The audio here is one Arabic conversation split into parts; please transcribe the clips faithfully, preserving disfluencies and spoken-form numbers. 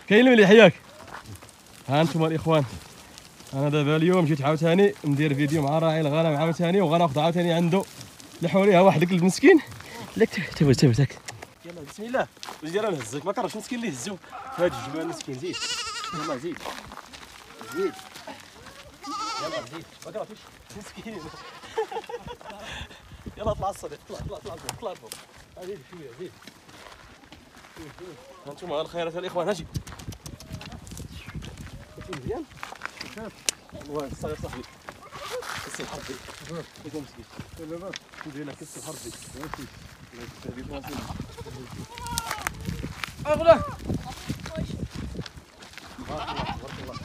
كاين المليح ياك. ها انتم الاخوان، انا دابا اليوم جيت عاوتاني ندير فيديو مع راعي الغنم عاوتاني، وغناخذ عاوتاني عنده لحوريها واحد الكلب مسكين. لك تبغي تبغي تاك. يلا بسم الله. واش داير نهزك؟ ما كرهتش مسكين اللي هزو في هذا الجبال مسكين. زيد يلا زيد زيد يلا زيد ما كرهتش مسكين. يلا طلع الصديق، طلع طلع طلع طلع فوق. زيد شويه زيد. هانتوما الخيرات الاخوان. هاجي مزيان. واه الصغير صاحبي كس الحربي كيف مسكين دابا ندير لك كس الحربي ماشي هذيك واصل اغلى. تبارك الله تبارك الله.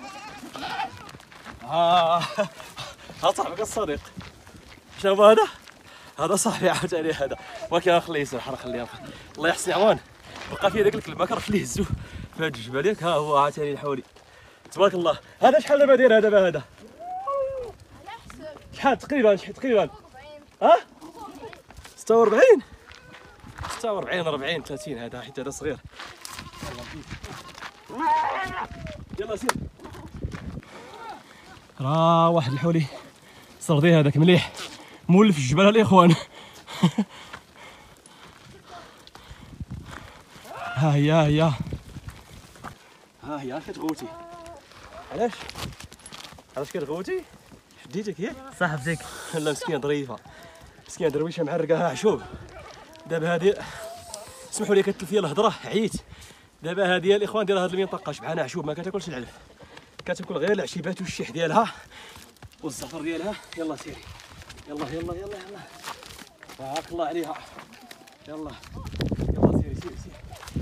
ها ها صاحبك الصديق. شنو هذا؟ هذا صاحبي عاوتاني هذا، ولكن غنخليه يسرح. نخليه الله يحسن عوان. بقى فيه داك الكلب ما كرهتش ليه هزوه في هذا الجبل ياك. ها هو عاوتاني الحوري تبارك الله. هذا شحال دابا داير دابا هذا؟ شحال تقريبا شحال تقريبا؟ ها؟ ستة وأربعين ستة وأربعين أربعين ثلاثين هذا، حيت هذا صغير. يلا سير. راه واحد الحولي صردي هذاك مليح مولف الجبل الاخوان. ها هي ها هي ها هي كتغوتي. علاش؟ علاش كتغوتي؟ شديتك ياك؟ صاحبتك. لا مسكينه ظريفه، مسكينه درويشه معرقه عشوب. دابا هادي اسمحوا لي كتلف فيا الهضره، عييت. دابا هادي الاخوان ديال هاد المنطقه شبعانه عشوب، ما كتاكلش العلف، كتاكل غير العشيبات والشيح ديالها والزفر ديالها. يلا سيري يلا يلا يلا يلا بارك الله عليها. يلا يلا سيري سيري سيري.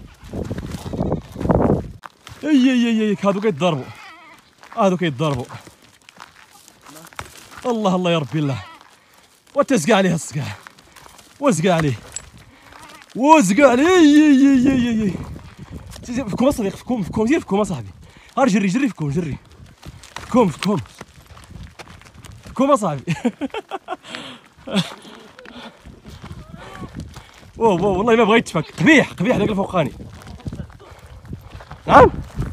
اي اي اي اي هادو كيتضربوا، هادو كيتضربوا. الله الله يا ربي الله. وتسقى عليه السقع، وسقى عليه وسقى عليه. اي اي اي اي اي فكم اصاحبي، فكم فكم دير فكم اصاحبي. ها جري جري فكم جري فكم فكم فكم اصاحبي. واو واو والله ما بغا يتفك. قبيح قبيح داك الفوقاني. نعم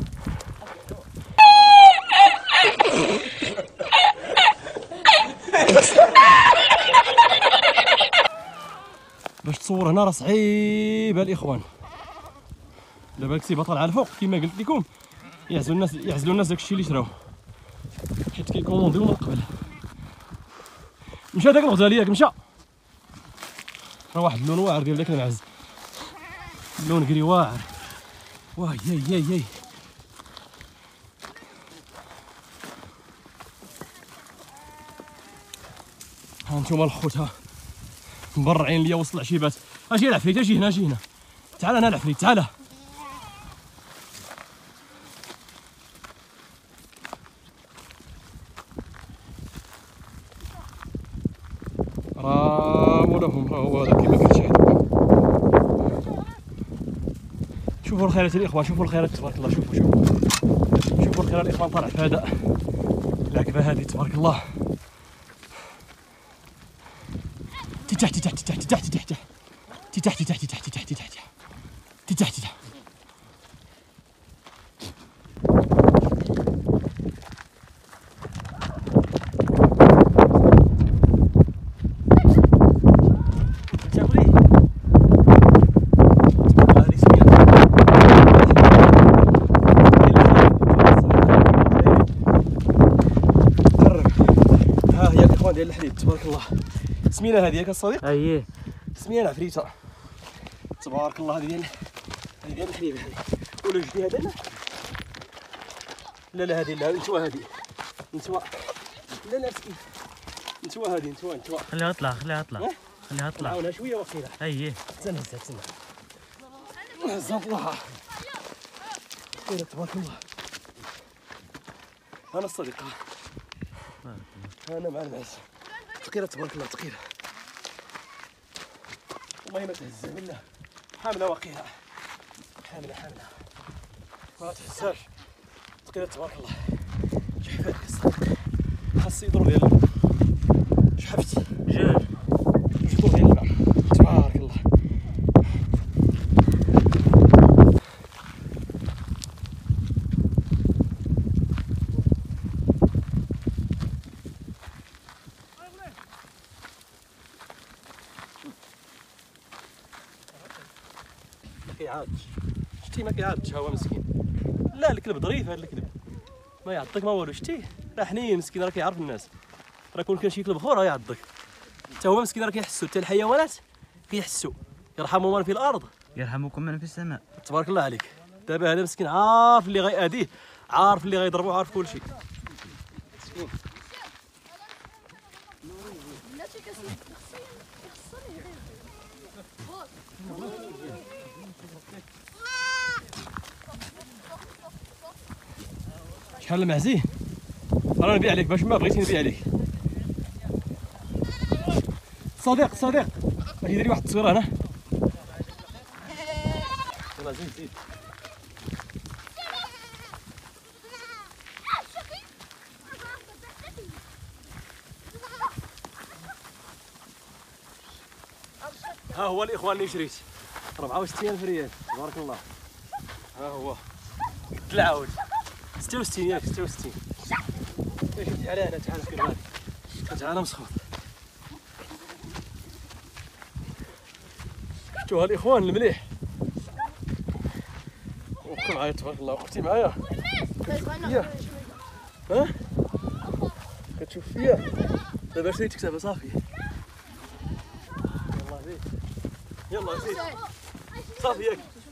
باش تصور هنا راه صعيبه الاخوان. دابا الكسي بطل على الفوق كما قلت لكم، يعزلوا الناس يعزلوا الناس داكشي اللي شراوه، حيت كيكومونديو من قبل. مشى داك الغزال ياك مشى. راه واحد اللون واعر ديال داك المعز، اللون كري واعر. واه ياي ياي ياي. ها انتوما الخوت، ها مبرعين ليا وسط العشيبات. اجي العفريت، اجي هنا اجي هنا. تعال هنا العفريت تعال. راه مولاهم، راه هو هذا كيما قلت شي حد. شوفوا الخيرات الاخوان، شوفوا الخيرات تبارك الله. شوفوا شوفوا شوفوا الخيرات الاخوان. طالع في هذا العقبه هذه تبارك الله. تحت تحت تحت تحت تحت تحت تحت تحت تحت تحت تحت تحت تحت تحت. ديال الحليب تبارك الله. سمينا هذه ياك الصديق؟ اييه سمينا عفريته تبارك الله. هذه ديال هذه ديال الحليب هذه. ولا جدي هذا؟ لا لا هذه لا نتوى هذه نتوى. لا لا مسكين نتوى هذه نتوى نتوى. خليها تطلع خليها تطلع خليها تطلع. نعاونها شويه وقيله. اييه استنى استنى هزات الله. قيله تبارك الله. انا الصديق انا مع المعز. ثقيله تبارك الله ثقيله والله ما تهز بالله. حامله وقيله حامله حامله ما تهزاش. ثقيله تبارك الله. شحفات الصديق خاص يضرب ديال الماء. شحفت دجاج يضرب ديال الماء تبارك الله. كيعادش، شتي ما كيعادش هو مسكين. لا الكلب ظريف هذا الكلب، ما يعضك ما والو، شتي راه حنين مسكين، راه كيعرف الناس، راه كون كان شي كلب اخر راه يعضك. حتى هو مسكين راه كيحسوا، حتى الحيوانات كيحسوا، يرحموا من في الارض يرحمكم من في السماء. تبارك الله عليك. دابا هذا مسكين عارف اللي غيأذيه، عارف اللي غيضربو، عارف كلشي مسكين. شحال معزيه راه نبيع عليك باش ما بغيتي نبيع عليك. صديق صديق اجي ديري واحد التصويره هنا. يلا زيد زيد. ها هو الاخوان اللي شريت أربعة وستين ألف ريال تبارك الله. ها هو تلعود ستة وستين ياك ستة وستين. تعال هنا تعال في غادي تعال مسخوط. شفتوها الاخوان المليح. وقف معايا تبارك الله، وقفتي معايا فيا ها كتشوف فيا دابا شريتك دابا صافي. يلا زيد يلا زيد صافي ياك.